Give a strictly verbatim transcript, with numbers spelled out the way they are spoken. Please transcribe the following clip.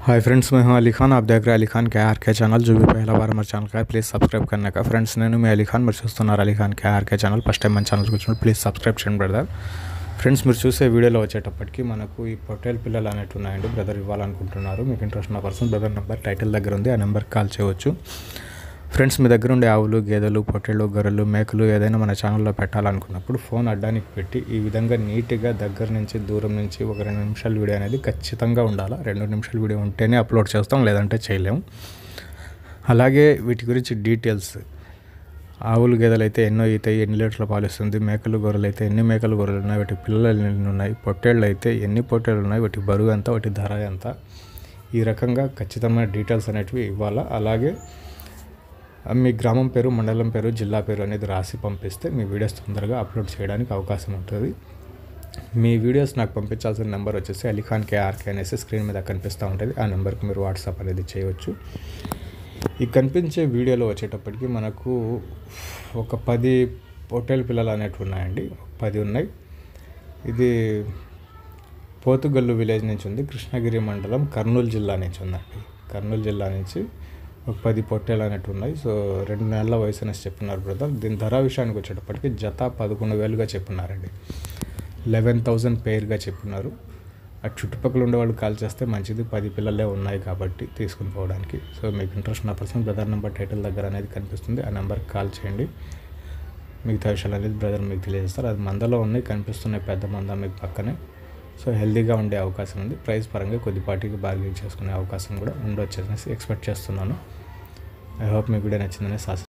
Hi friends, मैं हूं अली खान। आप देख रहे हैं अली खान के आर के चैनल। जो भी पहला बार हमारे ఛానల్ का ప్లీజ్ సబ్స్క్రైబ్ करने का ఫ్రెండ్స్ నేను మీ అలీ ఖాన్. మీరు చూస్తున్నారు అలీ ఖాన్ के ఆర్ के ఛానల్. ఫస్ట్ టైం మన ఛానల్కి వచ్చినప్పుడు ప్లీజ్ సబ్స్క్రైబ్ చేయండి బ్రదర్. ఫ్రెండ్స్, మీరు చూసే వీడియోలో వచ్చేటప్పటికి మనకు ఈ పొట్టేల్ పిల్లలు అనేవి ఉన్నాయండి. బ్రదర్ ఇవ్వాలనుకుంటున్నారు. మీకు ఇంట్రెస్ట్ ఉన్న పర్సన్ బ్రదర్ నెంబర్ టైటిల్ దగ్గర ఉంది, ఆ నెంబర్కి కాల్ చేయవచ్చు. ఫ్రెండ్స్, మీ దగ్గర ఉండే ఆవులు, గేదెలు, పొట్టేళ్ళు, గొర్రెలు, మేకలు ఏదైనా మన ఛానల్లో పెట్టాలనుకున్నప్పుడు ఫోన్ అడ్డానికి పెట్టి ఈ విధంగా నీట్గా దగ్గర నుంచి దూరం నుంచి ఒక రెండు నిమిషాల వీడియో అనేది ఖచ్చితంగా ఉండాలి. రెండు నిమిషాల వీడియో ఉంటేనే అప్లోడ్ చేస్తాం, లేదంటే చేయలేము. అలాగే వీటి గురించి డీటెయిల్స్, ఆవులు గేదెలు అయితే ఎన్నో అవుతాయి, ఎన్ని లీటర్ల పాలు ఇస్తుంది, మేకలు గొర్రెలు అయితే ఎన్ని మేకలు గొర్రెలు ఉన్నాయి, వాటి పిల్లలు ఎన్ని ఉన్నాయి, పొట్టేళ్ళు అయితే ఎన్ని పొట్టేళ్ళు ఉన్నాయి, వాటి బరువు ఎంత, వాటి ధర ఎంత, ఈ రకంగా ఖచ్చితమైన డీటెయిల్స్ అనేటివి ఇవ్వాలా. అలాగే మీ గ్రామం పేరు, మండలం పేరు, జిల్లా పేరు అనేది రాసి పంపిస్తే మీ వీడియోస్ తొందరగా అప్లోడ్ చేయడానికి అవకాశం ఉంటుంది. మీ వీడియోస్ నాకు పంపించాల్సిన నెంబర్ వచ్చేసి Ali Khan K R K అనేసి స్క్రీన్ మీద కనిపిస్తూ ఉంటుంది. ఆ నెంబర్కి మీరు వాట్సాప్ అనేది చేయవచ్చు. ఈ కనిపించే వీడియోలో వచ్చేటప్పటికి మనకు ఒక పది పొట్టేలు పిల్లలు అనేటివి ఉన్నాయండి. పది ఉన్నాయి. ఇది పోతుగల్లు విలేజ్ నుంచి ఉంది. కృష్ణగిరి మండలం, కర్నూలు జిల్లా నుంచి ఉందండి. కర్నూలు జిల్లా నుంచి ఒక పది పొట్టేలు అనేవి ఉన్నాయి. సో రెండు నెలల వయసు అనేసి చెప్పున్నారు బ్రదర్. దీని ధర విషయానికి వచ్చేటప్పటికి జత పదకొండు వేలుగా చెప్పున్నారండి. Eleven thousand పేర్గా చెప్పున్నారు. అటు చుట్టుపక్కల ఉండే వాళ్ళు కాల్ చేస్తే మంచిది, పది పిల్లలే ఉన్నాయి కాబట్టి తీసుకుని పోవడానికి. సో మీకు ఇంట్రెస్ట్ ఉన్న పర్సన్ బ్రదర్ నెంబర్ టైటిల్ దగ్గర అనేది కనిపిస్తుంది, ఆ నెంబర్కి కాల్ చేయండి. మిగతా విషయాలు అనేది బ్రదర్ మీకు తెలియజేస్తారు. అది మందలో ఉన్నాయి, కనిపిస్తున్నాయి పెద్ద మంద మీకు పక్కనే. సో హెల్తీగా ఉండే అవకాశం ఉంది. ప్రైస్ పరంగా కొద్దిపాటికి బార్గెన్ చేసుకునే అవకాశం కూడా ఉండొచ్చు అనేసి ఎక్స్పెక్ట్ చేస్తున్నాను. ఐ హోప్ మీకు వీడియో నచ్చిందనే